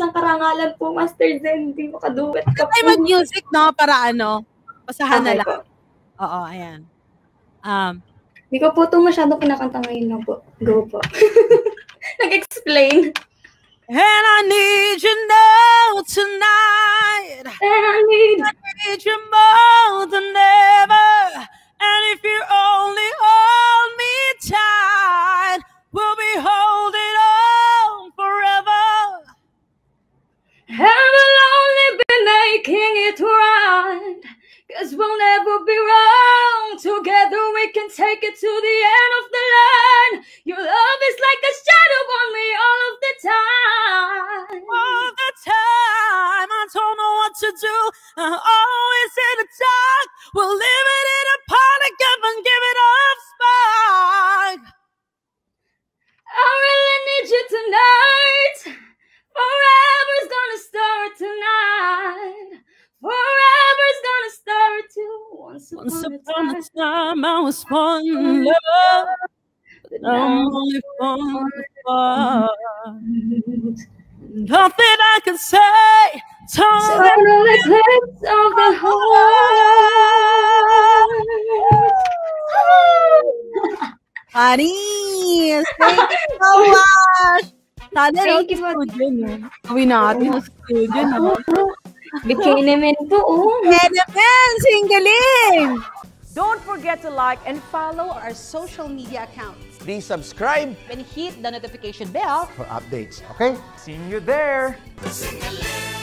ng karangalan po, Master Zendee. Makaduet ka po. Ay, mag-music, no? Para basahan na Okay lang. po. Oo, ayan. Hindi ko po ito masyadong kinakanta ngayon na po. Go po. Nag-explain. And I need you now tonight. And I need you more than ever. And if you only hold me tight, we'll be holding on forever. And we'll only be making it right. 'Cause we'll never be wrong. Together we can take it to the end of the line. Your love is like a shadow on me all of the time. All the time, I don't know what to do. I'm always in the dark. We'll leave it in a panic and give it up spark. I really need you tonight. Forever's gonna start tonight. Forever's gonna start to once upon a time I was one love, but I'm only falling apart. Nothing I can say, total eclipse of the heart. Aris, thank you so much. Thank you for gawin natin sa studio, no? Bikini to, singaling! Don't forget to like and follow our social media accounts. Please subscribe and hit the notification bell for updates, okay? Seeing you there! Singaling.